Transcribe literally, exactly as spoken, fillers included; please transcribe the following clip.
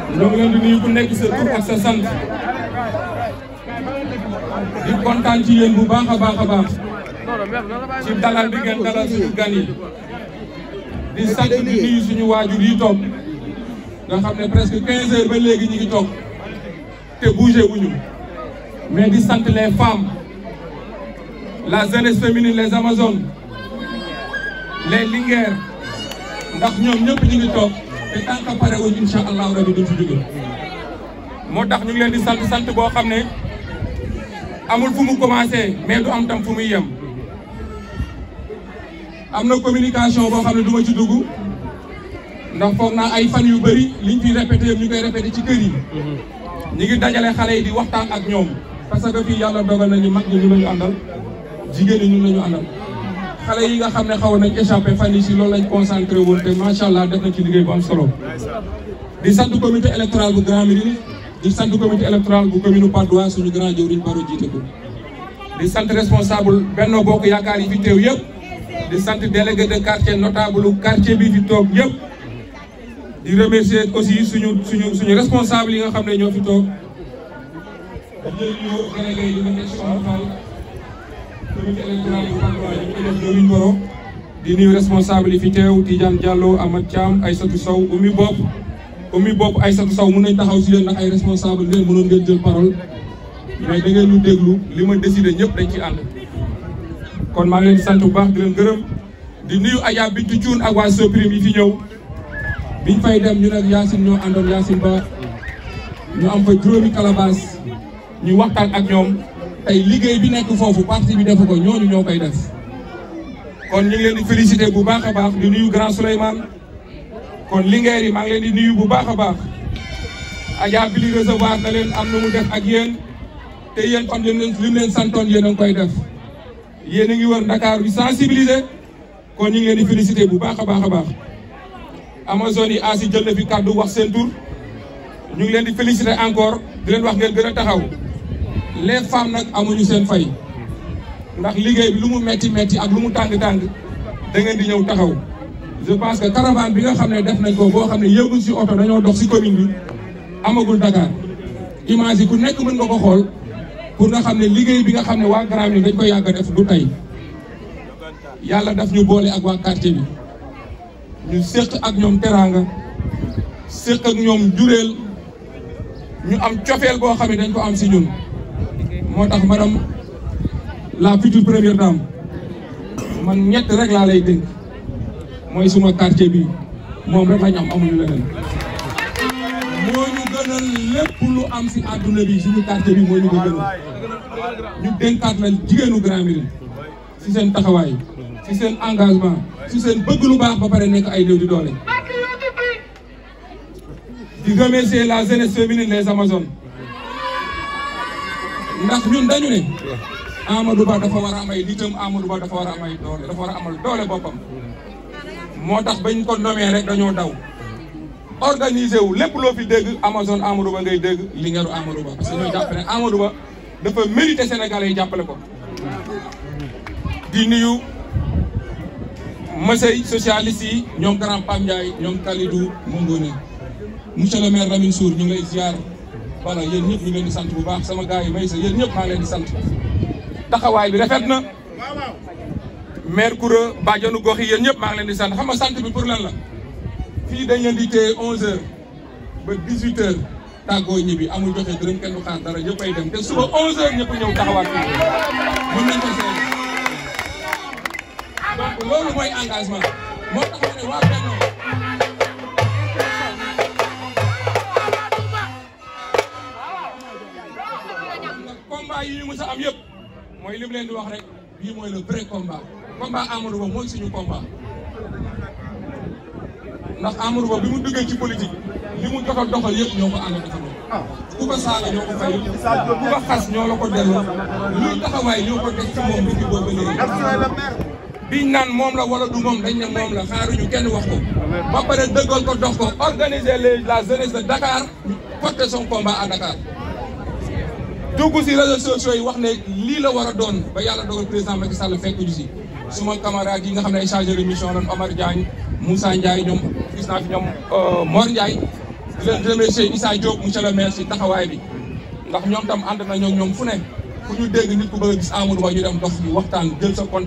ñoo ngi leen di nuyu ku nekk sa tur ak sa sant di kontaan ci yéen bu baax a baax a baax ci dalal bi ngeen dalal suñu gan yi di sant di nuyu suñu waajur yi toog nga xam ne presque quinze heures ba léegi ñu ngi toog te bougé wuñu mais di sant les femmes la jeunesse féminine les amazones les linguères ndax ñoom ñëpp ñu ngi toog te tant que pare wuñ incha allahu rabi duñ fi jóge moo tax ñu ngi leen di sant sant boo xam ne amul fu mu commencé mais du am tam fu muy yem am na communication boo xam ne du ma ci dugg ndax foog naa ay fan yu bëri liñ fi répété ñu koy répété ci kër yi ñu ngi dajale xale yi di waxtaan ak ñoom parce que fii yàlla dogal nañu mag ñi ñu lañu àndal jigéen ñi ñun lañu àndal xale yi nga xam ne xaw nañ échappé fan yi si loolu lañ concentré woon te macha allah def nañ ci liggéey bu am solo di sant comité électoral bu Grand Médine di sant comité électoral bu commune Patte d'Oie suñu grand jëwriñ Baro jiite ko di sant responsable Benno Bokk Yaakaar yi fi teew yëpp di sant délégué de quartier notable quartier bi fi toog yëpp di remercier aussi suñu suñu suñu responsable yi nga xam ne ñoo fi toog di jël ñëw délégué yi dina nekk Omar Fall comité électoral bu Patte d'Oie ñu ko def jëwriñ Baro di nuyu responsable yi fi teew Tidiane Diallo Amath Thiam Aïssatou Sow Oumy Bopp Oumy Bopp Aïssatou Sow mën nañ taxaw si leen nag ay responsable ngeen mënoon ngeen jël parole mais da ngeen ñu déglu li ma décidé ñëpp dañ ci ànd kon maa ngi leen di sant bu baax di leen gërëm di nuyu Adja Bintou Thioune ak waa Soprim yi fi ñëw biñ fay dem ñu nag Yacine ñoo àndoon Yacine Ba ñu am fa juróomi calebasse ñu waxtaan ak ñoom tey liggéey bi nekk foofu parti bi defu ko ñooñu ñoo koy def kon ñu ngi leen di féliciter bu baax a baax di nuyu grand Souleymane kon lingeer yi maa ngi leen di nuyu bu baax a baax Adja bi li recevoir na leen am na mu def ak yéen te yéen kon lim leen lim leen santoon yéen a ngi koy def yéen a ngi wër Dakar bi sensibiliser kon ñu ngi leen di féliciter bu baax a baax a baax Amazone yi asi jël na fi kàddu wax seen tur ñu ngi leen di féliciter encore di leen wax ngeen gën a taxaw les femmes nag amuñu seen fay ndax liggéey bi lu mu metti metti ak lu mu tàng tàng da ngeen di ñëw taxaw je pense que caravane bi nga xam ne def nañ ko boo xam ne yëgul si oto dañoo dox si commune bi amagul Dakar image yi ku nekk mën nga ko xool pour nga xam ne liggéey bi nga xam ne waa Grand Médine dañ koy yàgg a def du tey yàlla daf ñu boole ak waa quartier bi ñu séq ak ñoom teraanga séq ak ñoom jureel ñu am cofeel boo xam ne dañ ko am si ñun moo tax madame la future première dame man ñett rek laa lay dénk mooy suma quartier bi moom rek lañ am amuñu leneen moo ñu gënal lépp lu am si àdduna bi suñu quartier bi moo ñu ko gënal ñu dénkaat la jigéenu Grand Médine si seen taxawaay si seen engagement si seen bëgg lu baax ba pare nekk ay néew di doole di remercier la jeunesse féminine les Amazones ndax ñun dañu ne Amadou Ba dafa war a am ay nitam Amadou Ba dafa war a am ay doole dafa war a amal doole boppam moo tax bañ ko nommé rek dañoo daw organiser wu lépp loo fi dégg Amazone Amadou Ba ngay dégg Linguère Amadou Ba parce que ñoo jàpp ne Amadou Ba dafa mérité Sénégalais yi jàppale ko di nuyu monsieur socialiste yi ñoom grand Pam Ndiaye ñoom Kalidou Mongone monsieur le maire Lamine Sour ñu ngi lay ziar voilà yéen ñëpp ñu ngi leen di sant bu baax sama gars yi may sa yéen ñëpp maa ngi leen di sant taxawaay bi rafet na maire Koura bàjjanu gox yi yéen ñëpp maa ngi leen di sant xam nga sant bi pour lan la fii dañ leen di téye onze heures ba dix-huit heures tàggoo ñibbi amul joxe dërëm kenn du xaar dara ñëpp ay dem te suba onze heures ñëpp ñëw taxawaat fii mën nañ ko seet donc loolu mooy engagement moo tax ma ne waa Benno combat yi ñu mës a am yëpp mooy li mu leen di wax rek bii mooy le vrai combat combat Amadou Ba mooy suñu combat ndax Amadou Ba bi mu duggee ci politique li mu jot a doxal yëpp ñoo ko ànd defandoo ku ko saaga ñoo ko fay ku ko xas ñoo la ko delloo luy taxawaay ñoo ko def ci moom bi ci boobu léegi biñ naan moom la wala du moom dañ ne moom la xaaruñu kenn wax ko ba pare dëggal ko dox ko organiser les la jeunesse de Dakar porter son combat à Dakar dugg si réseaux sociaux yi wax ne lii la war a doon ba yàlla dogal président Macky Sall fekk ñu si suma camarades yi nga xam ne ay chargé de mission lan Omar Diagne Moussa Ndiaye ñoom gis naa fi ñoom Mor Ndiaye di leen remercier Issa Diop monsieur le maire si taxawaay bi ndax ñoom tam ànd nañoo ñoom fu ne fu ñu dégg nit ku bëgg a gis Amadou Ba ñu dem dox ñu waxtaan jël sa compte